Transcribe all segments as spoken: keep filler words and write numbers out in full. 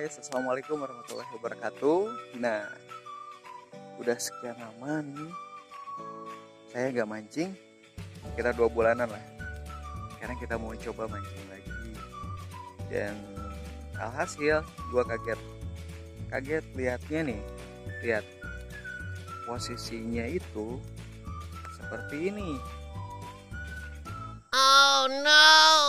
guys, assalamualaikum warahmatullahi wabarakatuh. Nah, udah sekian lama nih saya nggak mancing, kira dua bulanan lah. Sekarang kita mau coba mancing lagi, dan alhasil gua kaget, kaget lihatnya nih, lihat posisinya itu seperti ini. Oh no!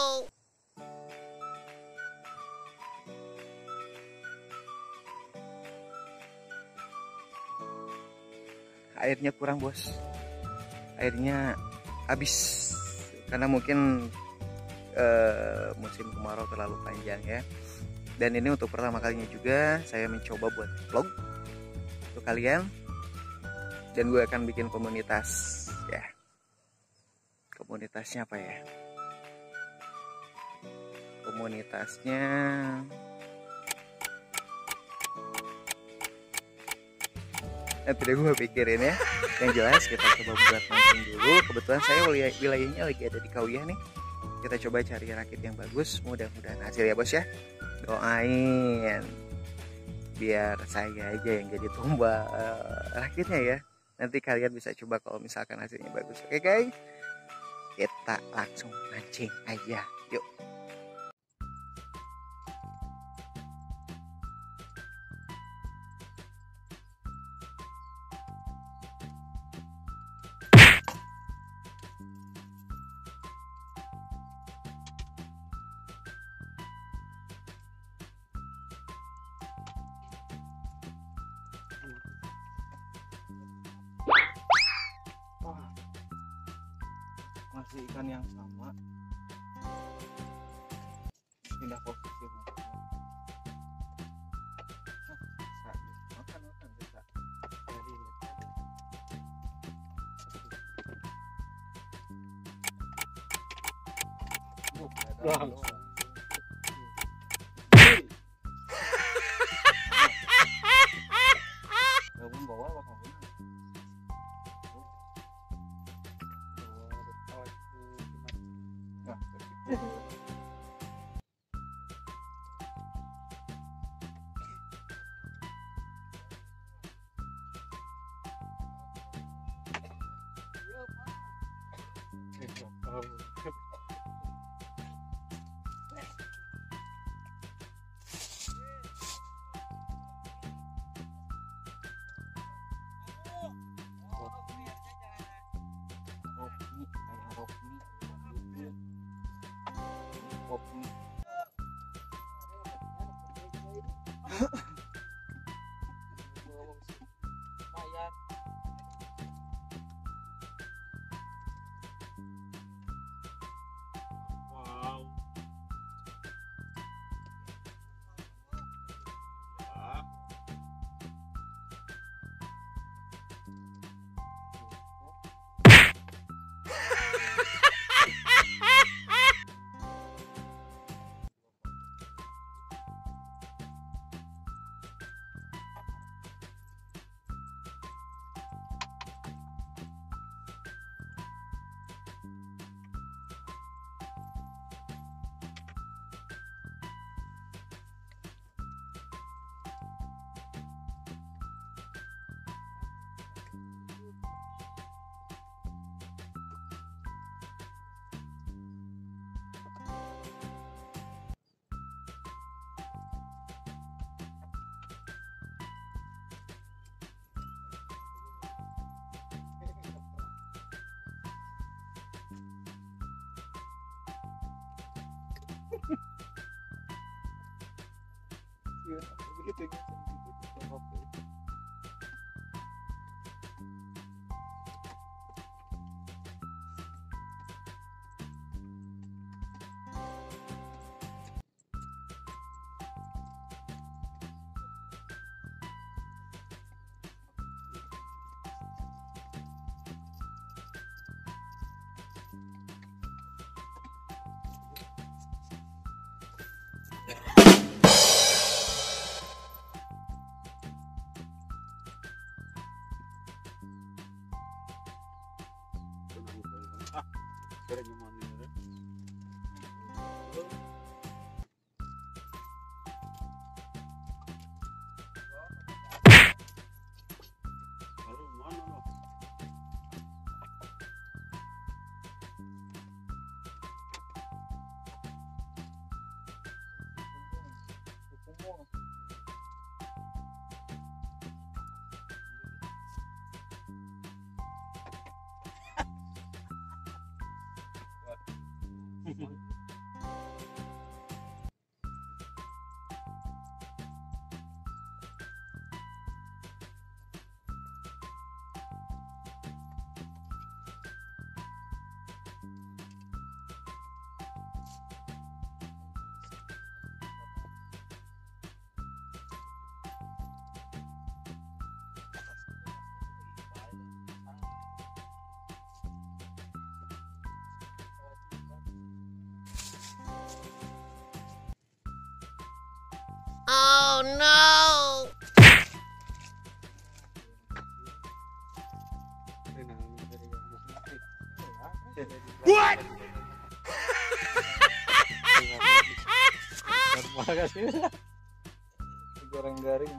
Airnya kurang bos, airnya habis karena mungkin uh, musim kemarau terlalu panjang ya. Dan ini untuk pertama kalinya juga saya mencoba buat vlog untuk kalian, dan gue akan bikin komunitas ya. Komunitasnya apa ya? Komunitasnya nanti deh gue pikirin ya. Yang jelas kita coba buat mancing dulu. Kebetulan saya wilayahnya lagi ada di Kauyah nih. Kita coba cari rakit yang bagus, mudah-mudahan hasil ya bos ya. Doain biar saya aja yang jadi tumbal rakitnya ya. Nanti kalian bisa coba kalau misalkan hasilnya bagus. Oke guys, kita langsung mancing aja, yuk. Masih ikan yang sama, pindah posisi umpannya. Nah, bisa makan makan bisa. Langsung. Gabung bawah apa kamu? Oh no! What? Garing-garing.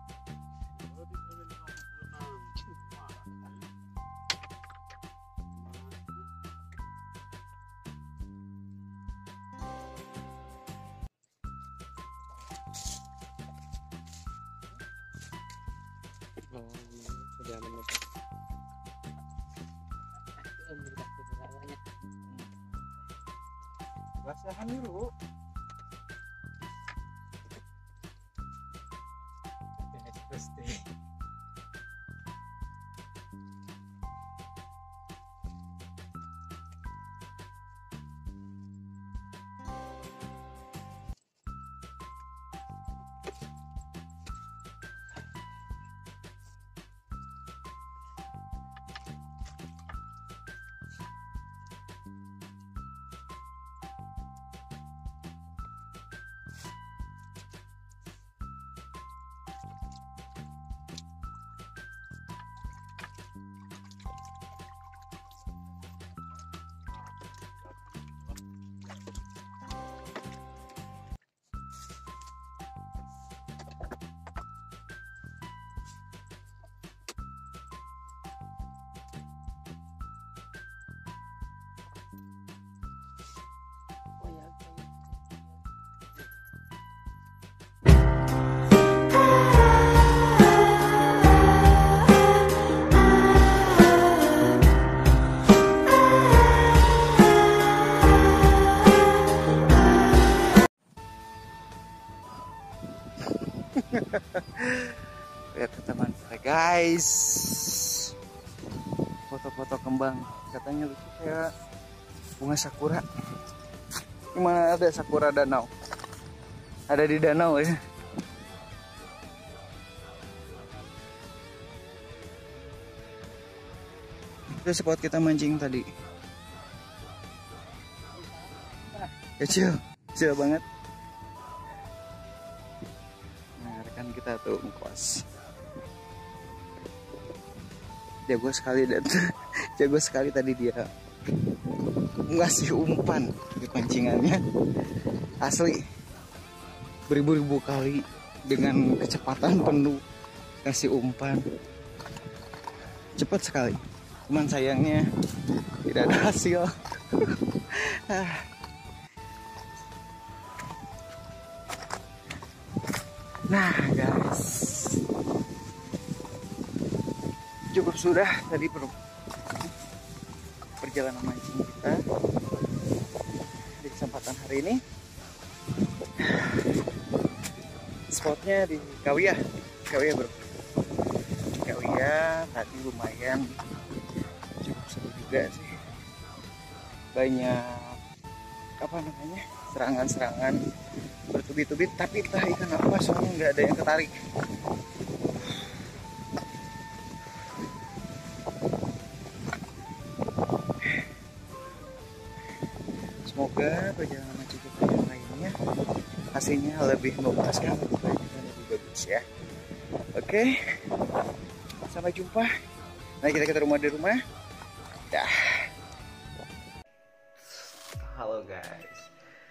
Basahan dulu. Pasti. Lihat ke teman kita guys, foto-foto kembang katanya lucu kayak bunga sakura. Gimana ada sakura danau? Ada di danau ya. Itu spot kita mancing tadi. Kecil, kecil banget. Nah, rekan kita tuh ngkos. Jago sekali dan jago sekali tadi dia ngasih umpan di pancingannya. Asli beribu-ribu kali dengan kecepatan penuh kasih umpan. Cepat sekali. Cuman sayangnya tidak ada hasil. Nah guys, cukup sudah tadi perjalanan mancing kita di kesempatan hari ini. Spotnya di Kawiyah, Kawiyah bro. Kawiyah tadi lumayan cukup seru juga sih. Banyak apa namanya serangan-serangan bertubi-tubi, tapi entah ikan apa soalnya nggak ada yang ketarik. Semoga perjalanan mancing kita yang lainnya hasilnya lebih memuaskan, lebih baik dan lebih bagus ya. Oke, sampai jumpa. Nah kita ketemu di rumah. Dah. Halo guys.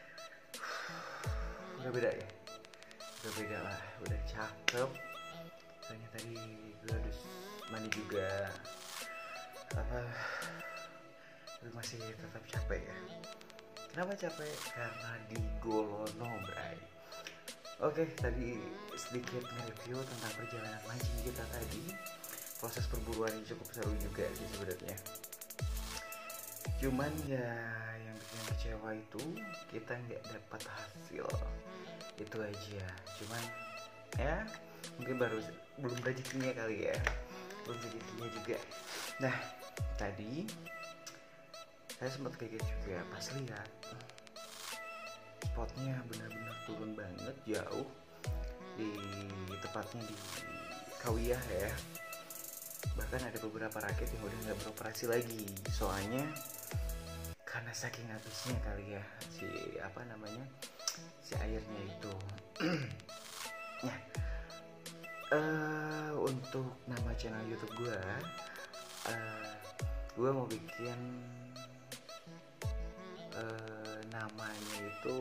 Udah beda ya? Udah beda lah, udah cakep. Soalnya tadi gue harus mandi juga. Uh, tapi masih tetap capek ya. Kenapa capek? Karena digolono, bray. Oke, tadi sedikit nge-review tentang perjalanan mancing kita tadi. Proses perburuan ini cukup seru juga sih sebenarnya. Cuman ya yang bikin kecewa itu kita nggak dapat hasil, itu aja. Cuman ya mungkin baru belum rezekinya kali ya, belum rezekinya juga. Nah tadi saya sempat kaget juga pas lihat spotnya benar-benar turun banget jauh, di tepatnya di Kauyah ya. Bahkan ada beberapa rakit yang udah nggak beroperasi lagi, soalnya karena saking habisnya kali ya si apa namanya si airnya itu. Nah uh, untuk nama channel YouTube gue, uh, gue mau bikin uh, namanya itu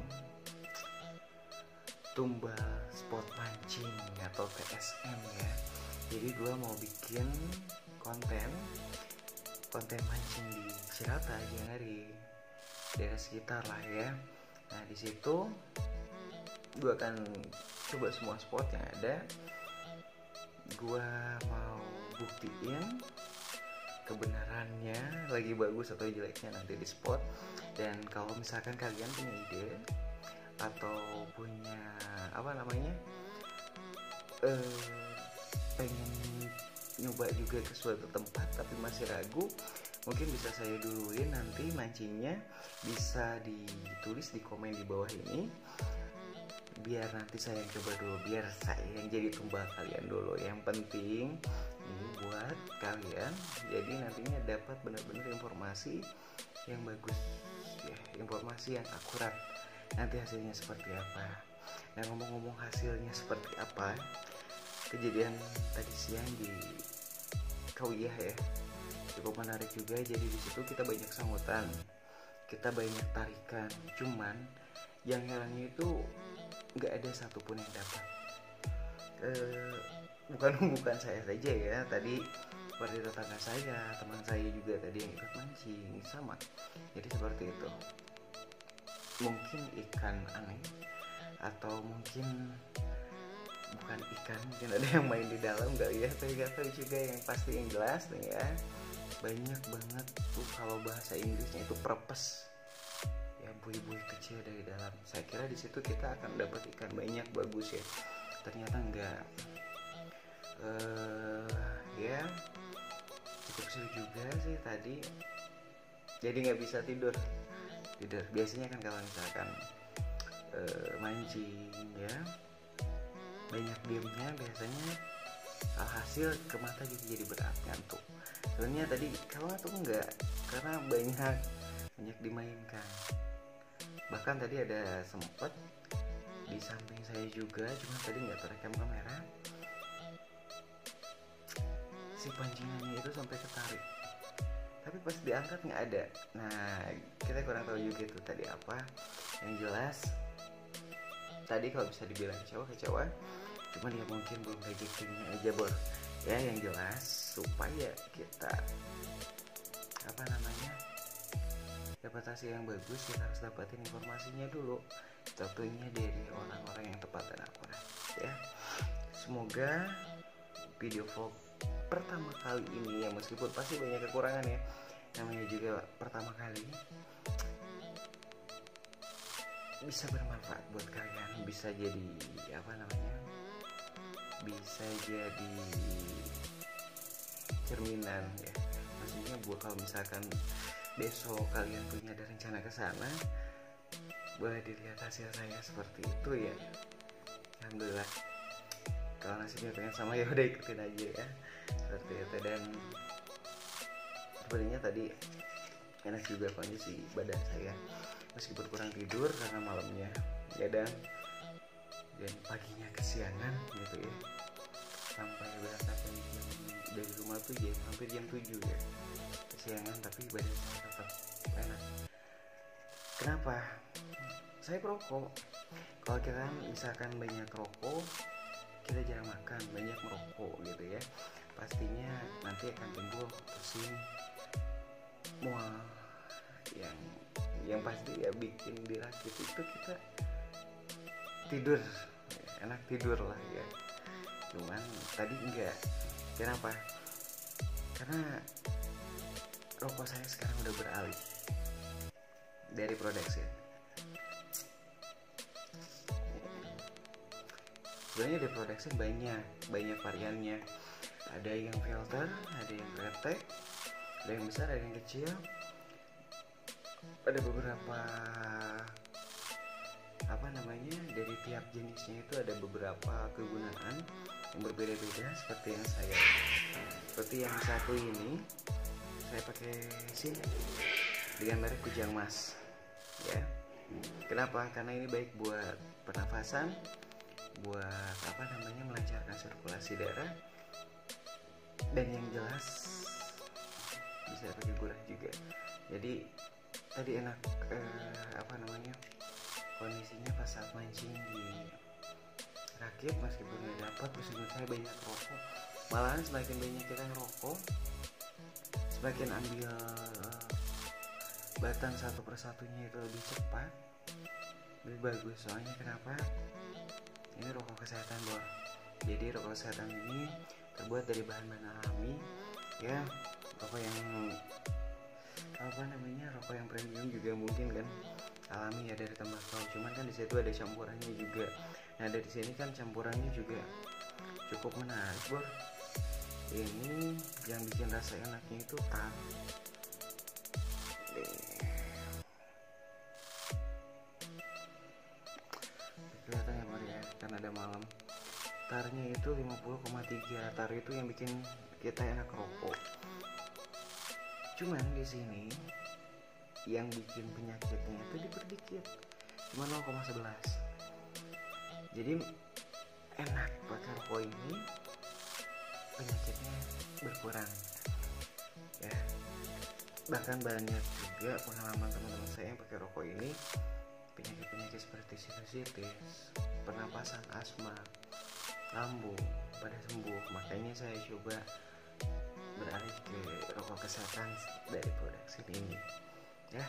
Tumbal Spot Mancing atau T S M ya. Jadi gue mau bikin konten konten mancing di Cirata, Janari, daerah sekitar lah ya. Nah di situ gue akan coba semua spot yang ada. Gue mau buktiin kebenarannya lagi bagus atau jeleknya nanti di spot. Dan kalau misalkan kalian punya ide atau punya apa namanya eh, pengen nyoba juga ke suatu tempat tapi masih ragu, mungkin bisa saya duluin nanti mancingnya, bisa ditulis di komen di bawah ini biar nanti saya yang coba dulu, biar saya yang jadi tumbal kalian dulu. Yang penting ini buat kalian, jadi nantinya dapat benar-benar informasi yang bagus ya, informasi yang akurat nanti hasilnya seperti apa. Nah ngomong-ngomong hasilnya seperti apa, kejadian tadi siang di Kauyah ya cukup menarik juga. Jadi di situ kita banyak sangutan, kita banyak tarikan, cuman yang herannya itu nggak ada satupun yang dapat. E, bukan bukan saya saja ya, tadi seperti tetangga saya, teman saya juga tadi yang ikut mancing sama. Jadi seperti itu. Mungkin ikan aneh atau mungkin bukan ikan, mungkin ada yang main di dalam nggak ya, tapi nggak tahu juga. Yang pasti yang jelas nih ya, banyak banget tuh kalau bahasa Inggrisnya itu perpes ya, buih-buih kecil dari dalam. Saya kira di situ kita akan dapat ikan banyak bagus ya, ternyata enggak. Uh, ya cukup seru juga sih tadi, jadi nggak bisa tidur tidur biasanya kan kalau misalkan uh, mancing ya banyak diemnya, biasanya hasil ke mata juga jadi berat ngantuk. Sebenarnya tadi kalau ngantuk enggak, karena banyak banyak dimainkan. Bahkan tadi ada sempet di samping saya juga, cuma tadi nggak terekam kamera, si pancingannya itu sampai ketarik, tapi pas diangkat nggak ada. Nah kita kurang tahu juga itu tadi apa. Yang jelas tadi kalau bisa dibilang kecewa-kecewa, cuman ya mungkin belum rezekinya aja bor ya. Yang jelas supaya kita apa namanya dapat hasil yang bagus, kita harus dapatin informasinya dulu, tentunya dari orang-orang yang tepat dan akurat ya. Semoga video vlog pertama kali ini ya, meskipun pasti banyak kekurangan ya, namanya juga pertama kali, bisa bermanfaat buat kalian, bisa jadi apa namanya bisa jadi cerminan ya. Maksudnya buat kalau misalkan besok kalian punya ada rencana ke sana, boleh dilihat hasil saya seperti itu ya. Alhamdulillah, kalau nasibnya pengen sama ya udah ikutin aja ya, seperti itu. Dan sebenarnya tadi enak juga kondisi badan saya, meskipun kurang tidur karena malamnya gadang dan paginya kesiangan gitu ya, sampai berangkatnya jam dari rumah tuh jam hampir jam tujuh ya, kesiangan tapi badan saya tetap enak. Kenapa? Saya perokok. Kalau kita misalkan banyak rokok, kita jarang makan, banyak merokok gitu ya, pastinya nanti akan timbul pusing, mual, yang yang pasti ya bikin dirakit itu kita tidur enak tidur lah ya. Cuman tadi enggak. Kenapa? Karena rokok saya sekarang udah beralih dari produksi. Sebenarnya di produksi banyak banyak variannya. Ada yang filter, ada yang kretek, ada yang besar, ada yang kecil. Ada beberapa apa namanya, dari tiap jenisnya itu ada beberapa kegunaan yang berbeda-beda. Seperti yang saya seperti yang satu ini saya pakai SIM dengan merek Kujang Mas ya. Kenapa? Karena ini baik buat pernafasan, buat apa namanya, melancarkan sirkulasi darah, dan yang jelas bisa pakai gurah juga. Jadi tadi enak eh, apa namanya, kondisinya pas saat mancing di rakit, meskipun nggak dapat, meskipun saya banyak rokok, malahan semakin banyak kita ngerokok, semakin ambil uh, batan satu persatunya itu lebih cepat, lebih bagus. Soalnya kenapa? Ini rokok kesehatan, Bor. Jadi rokok kesehatan ini terbuat dari bahan-bahan alami ya. Rokok yang apa namanya, rokok yang premium juga mungkin kan alami ya, dari tembakau, cuman kan di situ ada campurannya juga. Nah dari sini kan campurannya juga cukup menarik, Bor. Ini yang bikin rasa enaknya itu tar. Kelihatan ya, Bor ya, kan ada malam. Tarnya itu lima puluh koma tiga. Tar itu yang bikin kita enak rokok. Cuman di sini yang bikin penyakitnya itu diperdikit, cuma nol koma sebelas. Jadi enak pakai rokok ini, penyakitnya berkurang ya. Bahkan banyak juga pengalaman teman-teman saya yang pakai rokok ini, penyakit-penyakit seperti sinusitis, pernapasan, asma, lambung pada sembuh. Makanya saya coba beralih ke rokok kesehatan dari produksi ini ya.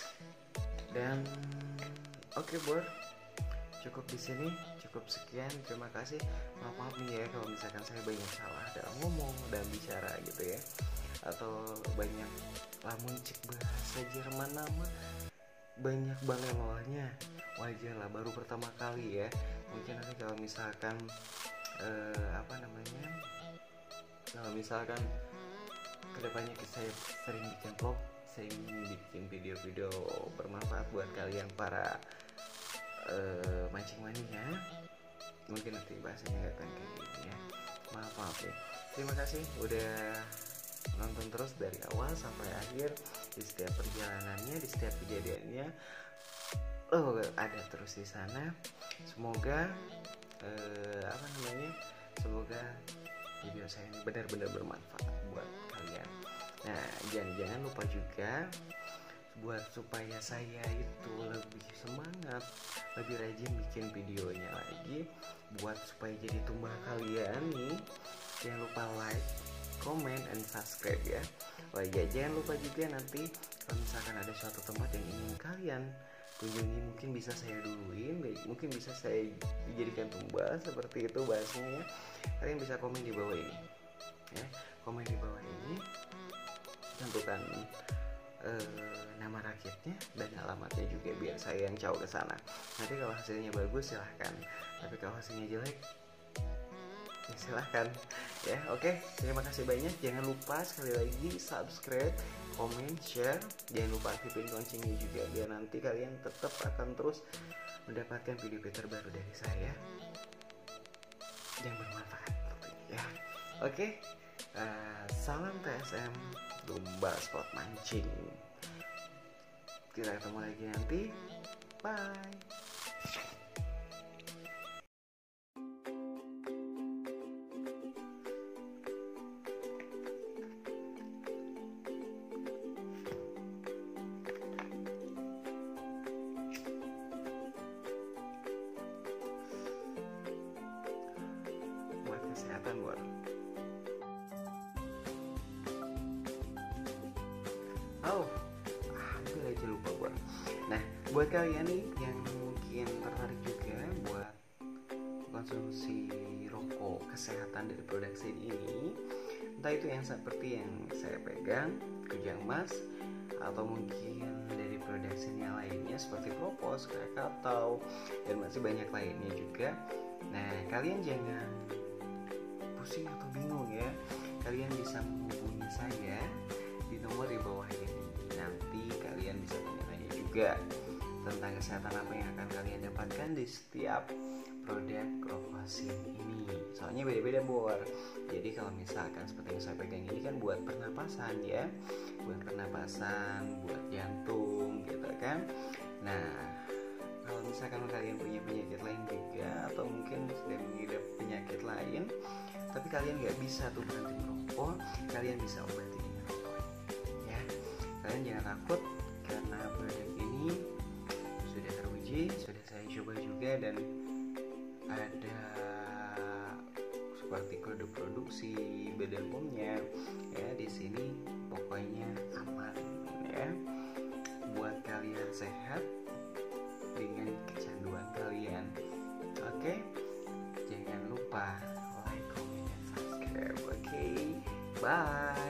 Dan oke okay, Bor, cukup di sini, cukup sekian. Terima kasih. Maaf maaf nih ya kalau misalkan saya banyak salah dalam ngomong dan bicara gitu ya, atau banyak lamun cek bahasa Jerman nama banyak balelolnya. Wajar lah, baru pertama kali ya. Mungkin nanti kalau misalkan eh, apa namanya, kalau misalkan kedepannya saya sering bikin vlog, sering bikin video-video bermanfaat buat kalian para uh, mancing mania, mungkin nanti bahasanya nggak akan kayak gini ya. Maaf maaf ya. Terima kasih udah nonton terus dari awal sampai akhir, di setiap perjalanannya, di setiap kejadiannya. Oh, ada terus di sana. Semoga uh, apa namanya, semoga video saya ini benar-benar bermanfaat buat kalian. Nah, jangan-jangan lupa juga buat supaya saya itu lebih semangat, lebih rajin bikin videonya lagi, buat supaya jadi tumbal kalian nih, jangan lupa like, comment, and subscribe ya. Oh iya, jangan lupa juga nanti kalau misalkan ada suatu tempat yang ingin kalian kunjungi, mungkin bisa saya duluin, mungkin bisa saya dijadikan tumbal, seperti itu bahasanya ya. Kalian bisa komen di bawah ini ya, komen di bawah ini, tentukan eh, nama rakitnya dan alamatnya juga biar saya yang caw ke sana. Nanti kalau hasilnya bagus silahkan, tapi kalau hasilnya jelek ya silahkan ya. Oke, terima kasih banyak. Jangan lupa sekali lagi subscribe, komen, share. Jangan lupa aktifin loncengnya juga biar nanti kalian tetap akan terus mendapatkan video-video terbaru dari saya yang bermanfaat ya. Oke, uh, salam T S M Domba Spot Mancing. Kita ketemu lagi nanti. Bye. Buat kesehatan, Bor. Oh, hampir aja lupa Bor. Nah, buat kalian nih yang mungkin tertarik juga buat konsumsi rokok kesehatan dari produksi ini, entah itu yang seperti yang saya pegang, Kujang Mas, atau mungkin dari production yang lainnya seperti Propos, Krakatau, dan masih banyak lainnya juga. Nah, kalian jangan pusing atau bingung ya. Kalian bisa menghubungi saya di nomor di bawah ini. Nanti kalian bisa tanya-tanya juga tentang kesehatan apa yang akan kalian dapatkan di setiap produk Krokosin ini. Soalnya beda-beda bor. Jadi kalau misalkan seperti yang saya pegang ini kan buat pernapasan ya, buat pernapasan, buat jantung gitu kan. Nah, kalau misalkan kalian punya penyakit lain juga, atau mungkin sedang mengidap penyakit lain, tapi kalian nggak bisa tuh berhenti merokok, kalian bisa obati dengan rokok ya. Kalian jangan takut karena produk ini sudah teruji, sudah saya coba juga, dan ada seperti kode produksi, badan pomnya ya di sini, pokoknya aman ya buat kalian sehat dengan kecanduan kalian. Oke, jangan lupa like, comment, dan subscribe. Oke, bye.